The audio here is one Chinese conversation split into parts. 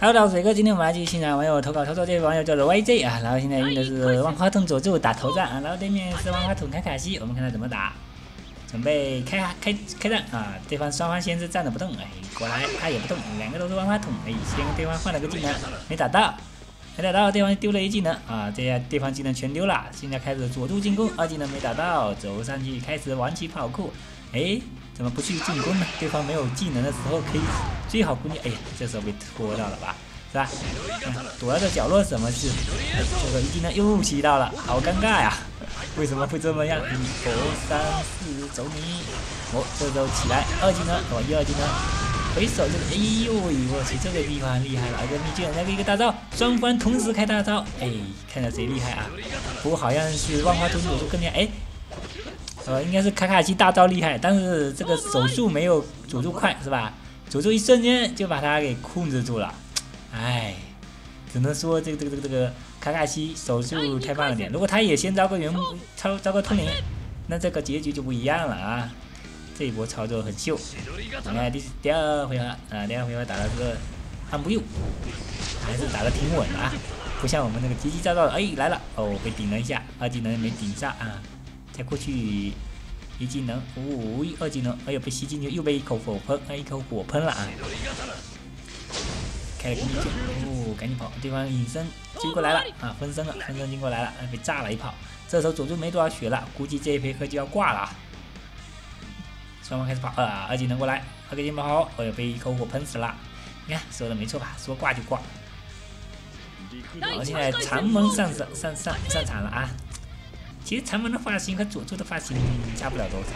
Hello， 大家好，水哥，今天我们来继续欣赏网友投稿操作，这位网友叫做 YJ 啊，然后现在用的是万花筒佐助打头战啊，然后对面是万花筒卡卡西，我们看他怎么打，准备开战啊，对方双方先是站着不动，哎，过来他也不动，两个都是万花筒，哎，先跟对方换了个技能，没打到，对方丢了一技能啊，这样对方技能全丢了，现在开始佐助进攻，二技能没打到，走上去开始玩起跑酷，哎。怎么不去进攻呢？对方没有技能的时候可以最好攻击。哎呀，这时候被拖到了吧，是吧？躲在这角落什么事？这个一技能又骑到了，好尴尬呀！为什么会这么样？1、2、3、4，走你！这时候起来，二技能，一二技能，回手这个，哎呦我去，这个地方厉害了，一个秘卷，来个一个大招，双方同时开大招，哎，看着谁厉害啊？不过好像是万花筒佐助更厉害，哎。应该是卡卡西大招厉害，但是这个手速没有佐助快，是吧？佐助一瞬间就把他给控制住了，哎，只能说这个卡卡西手速太慢了点。如果他也先招个招个通灵，那这个结局就不一样了啊！这一波操作很秀。我们看第二回合啊，第二回合打的是安不佑，还是打得挺稳的啊，不像我们那个急急躁躁的，哎来了哦，被顶了一下，二技能没顶上啊。再过去一技能，二技能，哎呦被吸进去，又被一口火喷了啊！开了个秘卷，赶紧跑！对方隐身追过来了啊，分身进过来了，被炸了一炮。这时候佐助没多少血了，估计这一回合就要挂了。双方开始跑啊，二技能过来，二个劲跑，哎呦被一口火喷死了。你看说的没错吧？说挂就挂。好，现在长门上场了啊！其实长门的发型和佐助的发型差不了多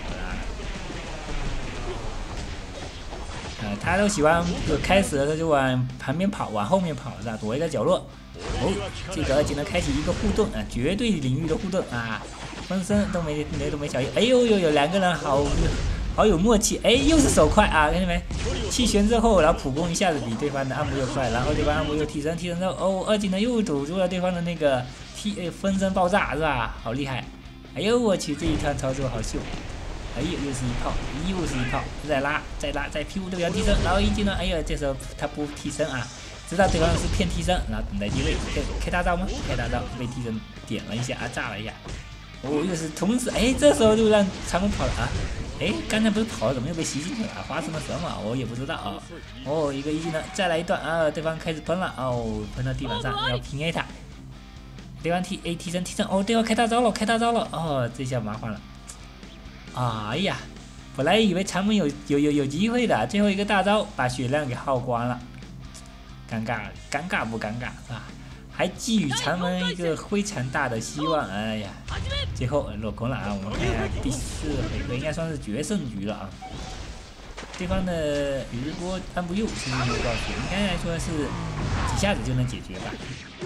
少他都喜欢开始的时候就往旁边跑，往后面跑是吧？躲一个角落。这个技能开启一个互动啊，绝对领域的互动啊，分身都没小心。哎呦，两个人好有默契，哎，又是手快啊，看见没？弃权之后，然后普攻一下子比对方的按摩又快，然后对方按摩又替身之后，二技能又堵住了对方的那个分身爆炸是吧？好厉害！哎呦我去，这一趟操作好秀！哎呦，又是一炮，再拉，再 Q 对方替身，然后一技能，哎呀，这时候他不替身啊，知道对方是骗替身，然后等待机会，开大招吗？开大招，被替身点了一下啊，炸了一下。又是同时，哎，这时候就让长门跑了啊！哎，刚才不是跑了，怎么又被吸进去了？发生了什么？我也不知道啊。一个一技能，再来一段啊！对方开始喷了，喷到地板上，要平 A 他。对方替身，对方开大招了，这下麻烦了。哎呀，本来以为长门有机会的，最后一个大招把血量给耗光了，尴尬不尴尬是吧？还寄予长门一个非常大的希望，哎呀，最后落空了啊！我们看一下第4回合，应该算是决胜局了啊。对方的余波安不佑其实没有多少血，应该来说是几下子就能解决吧。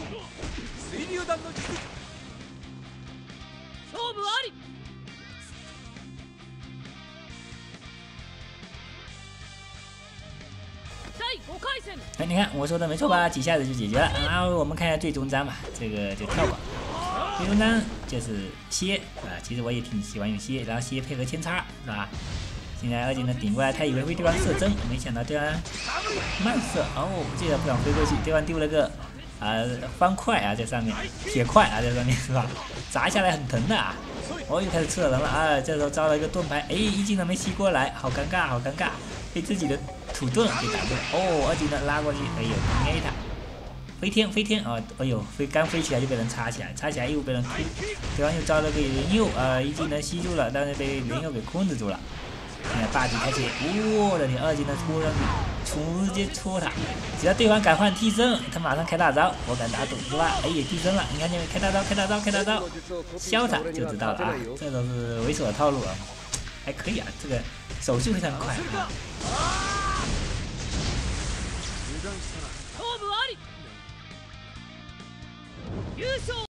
哎，你看我说的没错吧？几下子就解决了。然后我们看一下最终章吧，这个就跳过。最终章就是蝎啊，其实我也挺喜欢用蝎，然后蝎配合千叉是吧？现在二技能顶过来，他以为会对方射针，没想到对方慢射，这个不想飞过去，对方丢了个方块啊在上面，铁块啊在上面是吧？砸下来很疼的啊！又开始刺人了啊！这时候招了一个盾牌，哎，一技能没吸过来，好尴尬，被自己的土盾给打中。二技能拉过去，哎呦，平 A 他，飞天啊！哎呦，刚飞起来就被人插起来又被人突，对方又招了个人右一技能吸住了，但是被人右给控制住了。现在霸体开启，我的天，二技能戳上去，直接戳他，只要对方敢换替身，他马上开大招，我敢打赌是吧？哎，替身了，你看见没？开大招，削他就知道了啊！这都是猥琐的套路啊，还可以啊，这个手速非常快啊。